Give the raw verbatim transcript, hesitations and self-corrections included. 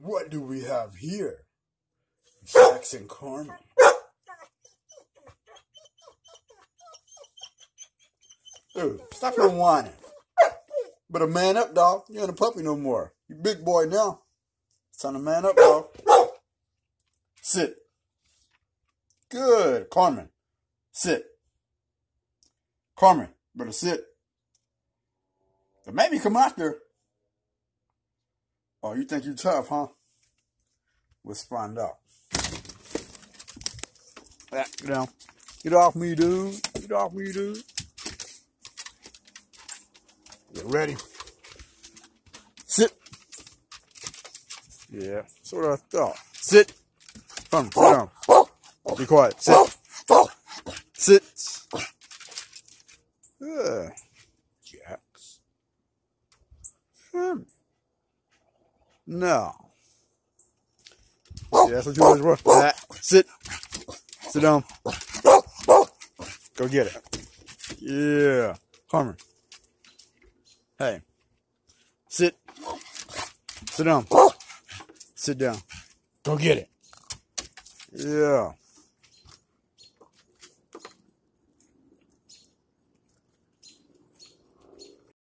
What do we have here? Jax and Carmen. Dude, stop your whining. Better man up, dog. You ain't a puppy no more. You big boy now. It's time to man up, dog. Sit. Good. Carmen. Sit. Carmen, better sit. But maybe come out there. Oh, you think you tough, huh? Let's find out. Ah, get down. Get off me, dude. Get off me, dude. Get ready. Sit. Yeah, that's what I thought. Sit. Come, sit down. Be quiet. Sit. Sit. Good. Jax. Hmm. No. Yeah, that's what you always were. That. Sit. Sit down. Go get it. Yeah. Carmen. Hey. Sit. Sit down. Sit down. Go get it. Yeah.